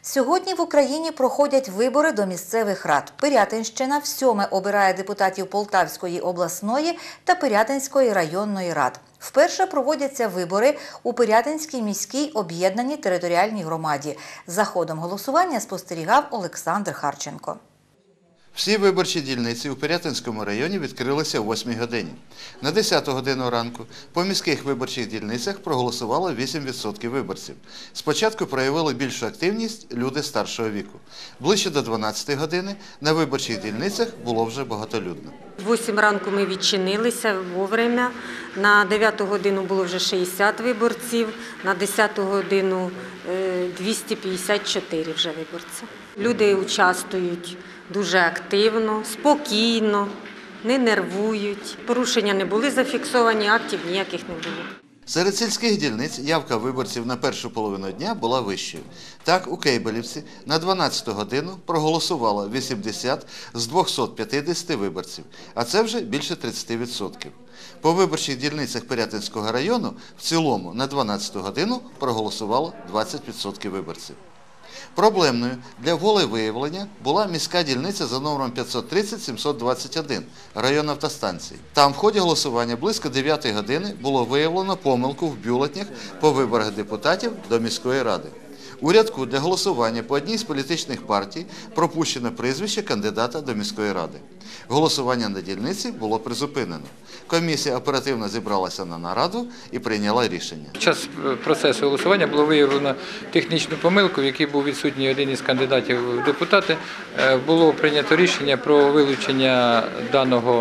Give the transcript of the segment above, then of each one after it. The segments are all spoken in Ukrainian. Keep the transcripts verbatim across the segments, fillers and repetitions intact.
Сьогодні в Україні проходять вибори до місцевих рад. Пирятинщина всьоме обирає депутатів Полтавської обласної та Пирятинської районної рад. Вперше проводяться вибори у Пирятинській міській об'єднаній територіальній громаді. За ходом голосування спостерігав Олександр Харченко. Всі виборчі дільниці у Пирятинському районі відкрилися о восьмій годині. На десяту годину ранку по міських виборчих дільницях проголосувало вісім відсотків виборців. Спочатку проявили більшу активність люди старшого віку. Ближче до дванадцятої години на виборчих дільницях було вже багатолюдно. В восьмій ранку ми відчинилися вовремя. На дев'яту годину було вже шістдесят виборців, на десяту годину двісті п'ятдесят чотири вже виборці. Люди участвують дуже активно, спокійно, не нервують. Порушення не були зафіксовані, актів ніяких не було. Серед сільських дільниць явка виборців на першу половину дня була вищою. Так, у Кейбелівці на дванадцяту годину проголосувало вісімдесят з двохсот п'ятдесяти виборців, а це вже більше тридцяти відсотків. По виборчих дільницях Пирятинського району в цілому на дванадцяту годину проголосувало двадцять відсотків виборців. Проблемною для волевиявлення була міська дільниця за номером п'ятсот тридцять сімсот двадцять один, район автостанції. Там в ході голосування близько дев'ятої години було виявлено помилку в бюлетнях по виборах депутатів до міської ради. У рядку для голосування по одній з політичних партій пропущено прізвище кандидата до міської ради. Голосування на дільниці було призупинено. Комісія оперативно зібралася на нараду і прийняла рішення. Під час процесу голосування було виявлено технічну помилку, в якій був відсутній один із кандидатів в депутати. Було прийнято рішення про вилучення даного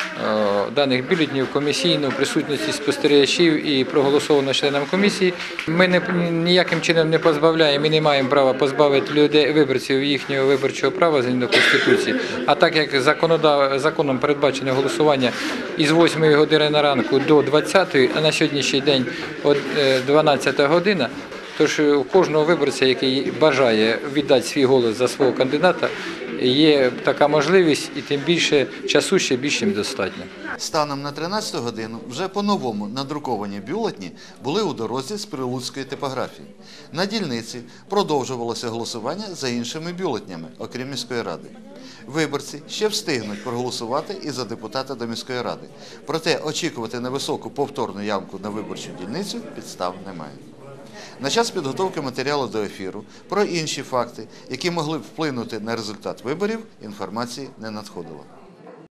даних бюлетенів комісійно в присутності спостерігачів і проголосовано членам комісії. Ми не, ніяким чином не позбавляємо і не маємо права позбавити людей, виборців їхнього виборчого права згідно Конституції. А так як законодав, законом передбачене голосування із восьмої години на ранку до двадцятої, а на сьогоднішній день дванадцята година, тож у кожного виборця, який бажає віддати свій голос за свого кандидата, є така можливість і тим більше часу ще більше достатньо. Станом на тринадцяту годину вже по-новому надруковані бюлетені були у дорозі з прилуцької типографії. На дільниці продовжувалося голосування за іншими бюлетенями, окрім міської ради. Виборці ще встигнуть проголосувати і за депутата до міської ради. Проте очікувати на високу повторну явку на виборчу дільницю підстав немає. На час підготовки матеріалу до ефіру про інші факти, які могли б вплинути на результат виборів, інформації не надходило.